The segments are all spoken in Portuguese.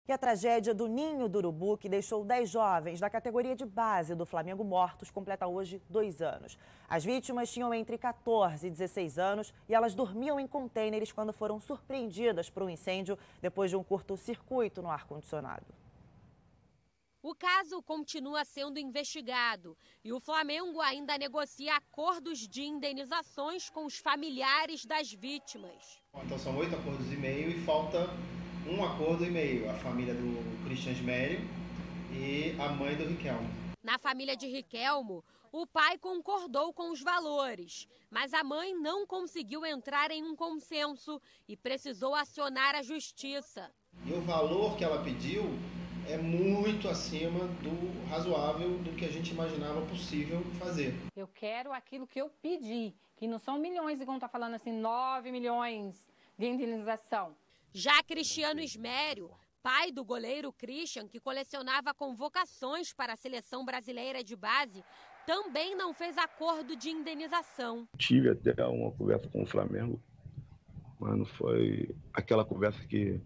E a tragédia do Ninho do Urubu, que deixou 10 jovens da categoria de base do Flamengo mortos, completa hoje 2 anos. As vítimas tinham entre 14 e 16 anos e elas dormiam em contêineres quando foram surpreendidas por um incêndio depois de um curto-circuito no ar-condicionado. O caso continua sendo investigado e o Flamengo ainda negocia acordos de indenizações com os familiares das vítimas. Então são 8 acordos e meio e falta um acordo e meio, a família do Christian Smério e a mãe do Riquelmo. Na família de Riquelmo, o pai concordou com os valores, mas a mãe não conseguiu entrar em um consenso e precisou acionar a justiça. E o valor que ela pediu é muito acima do razoável, do que a gente imaginava possível fazer. Eu quero aquilo que eu pedi, que não são milhões, igual está falando assim, 9 milhões de indenização. Já Cristiano Smério, pai do goleiro Christian, que colecionava convocações para a seleção brasileira de base, também não fez acordo de indenização. Tive até uma conversa com o Flamengo, mas não foi aquela conversa de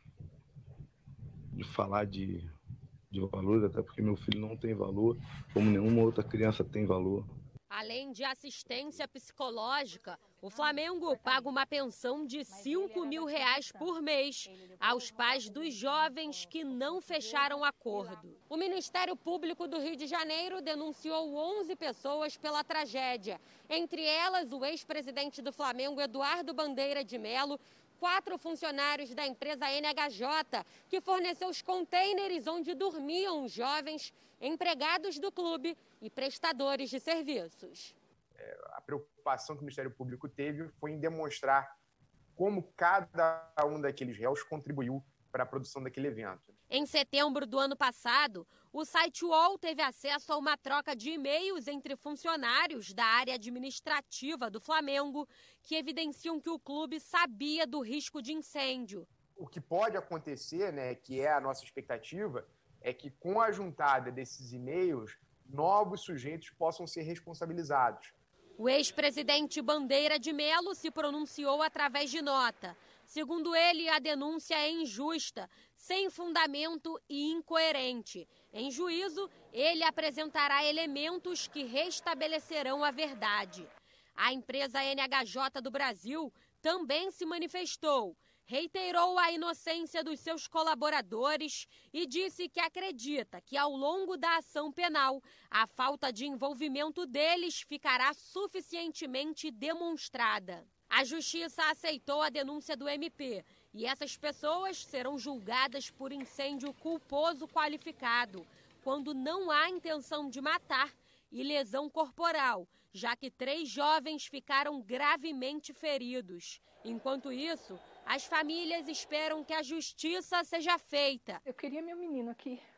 falar de valores, até porque meu filho não tem valor, como nenhuma outra criança tem valor. Além de assistência psicológica, o Flamengo paga uma pensão de R$5.000 por mês aos pais dos jovens que não fecharam acordo. O Ministério Público do Rio de Janeiro denunciou 11 pessoas pela tragédia. Entre elas, o ex-presidente do Flamengo, Eduardo Bandeira de Mello, 4 funcionários da empresa NHJ, que forneceu os contêineres onde dormiam os jovens, empregados do clube e prestadores de serviços. A preocupação que o Ministério Público teve foi em demonstrar como cada um daqueles réus contribuiu para a produção daquele evento. Em setembro do ano passado, o site UOL teve acesso a uma troca de e-mails entre funcionários da área administrativa do Flamengo que evidenciam que o clube sabia do risco de incêndio. O que pode acontecer, que é a nossa expectativa, é que com a juntada desses e-mails, novos sujeitos possam ser responsabilizados. O ex-presidente Bandeira de Mello se pronunciou através de nota. Segundo ele, a denúncia é injusta, sem fundamento e incoerente. Em juízo, ele apresentará elementos que restabelecerão a verdade. A empresa NHJ do Brasil também se manifestou, reiterou a inocência dos seus colaboradores e disse que acredita que, ao longo da ação penal, a falta de envolvimento deles ficará suficientemente demonstrada. A Justiça aceitou a denúncia do MP e essas pessoas serão julgadas por incêndio culposo qualificado, quando não há intenção de matar, e lesão corporal, já que 3 jovens ficaram gravemente feridos. Enquanto isso, as famílias esperam que a justiça seja feita. Eu queria meu menino aqui.